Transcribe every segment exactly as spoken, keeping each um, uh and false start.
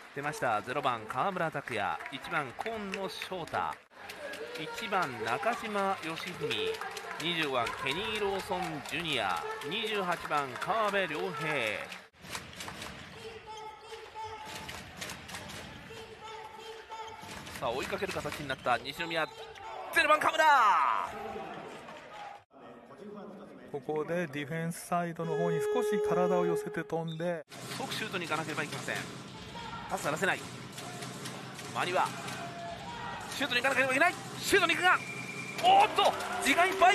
出ました。ゼロばん川村拓也、いちばん今野翔太、いちばん中島義文、にじゅうばんケニー・ローソンジュニア、にじゅうはちばん川辺良平。さあ追いかける形になった西宮、ゼロばん川村。 ここでディフェンスサイドの方に少し体を寄せて飛んで即シュートに行かなければいけません。パスが出せない。マニはシュートに行かなければいけない。シュートに行くが、おーっと時間いっぱい。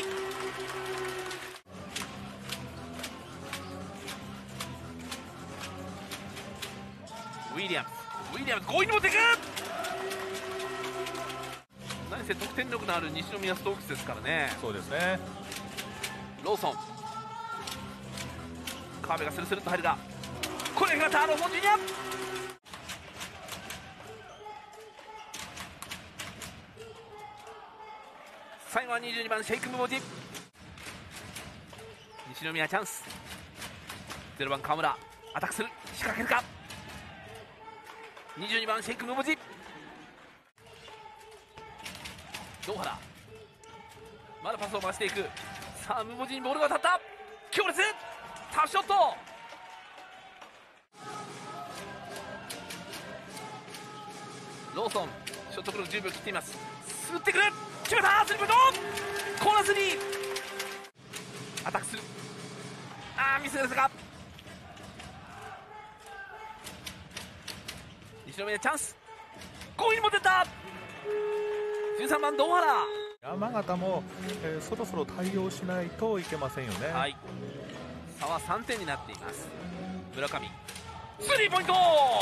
ウィリアムズウィリアムズ強引に持っていく。何せ得点力のある西宮ストークスですからね。 そうですね。 ローソン、川辺がスルスルっと入るが、これがターローソンジュニア。最後はにじゅうにばんシェイクムボジ。西宮チャンス。ゼロばん川村アタックする、仕掛けるか。にじゅうにばんシェイクムボジ。堂原まだパスを回していく。さあムボジにボールが当たった。強烈タフショット。ローソンショットクロックじゅうびょう切っています。打ってくる、決めた。スリーポイント、コーナースリー。アタックする、あーミスですが、西宮チャンス、強引に持ってった。じゅうさんばん堂原。 山形も、えー、そろそろ対応しないといけませんよね。 はい、差はさんてんになっています。村上スリーポイント。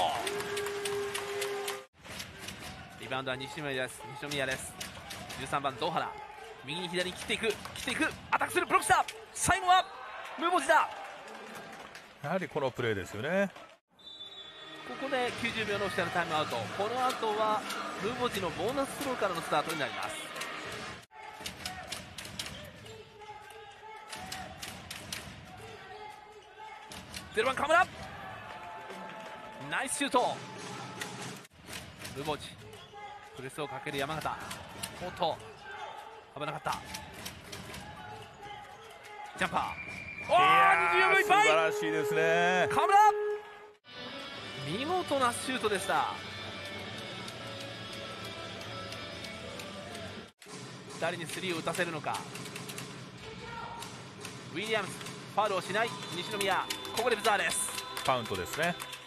リバウンドは西宮です。西宮です。じゅうさんばん堂原、右に左に切っていく、切っていく、アタックする、ブロックした。最後はムボジだ。 やはりこのプレーですよね。 ここできゅうじゅうびょうのオフィシャルタイムアウト。この後はムボジのボーナススローからのスタートになります。ゼロばん河村、ナイスシュート。ムボジプレスをかける山形、おっと危なかった。ジャンパー、おーにじゅうよんびょういっぱい。 素晴らしいですね。 河村見事なシュートでした。誰にスリーを打たせるのか。ウィリアムズファウルをしない西宮、ここでブザーです。 カウントですね。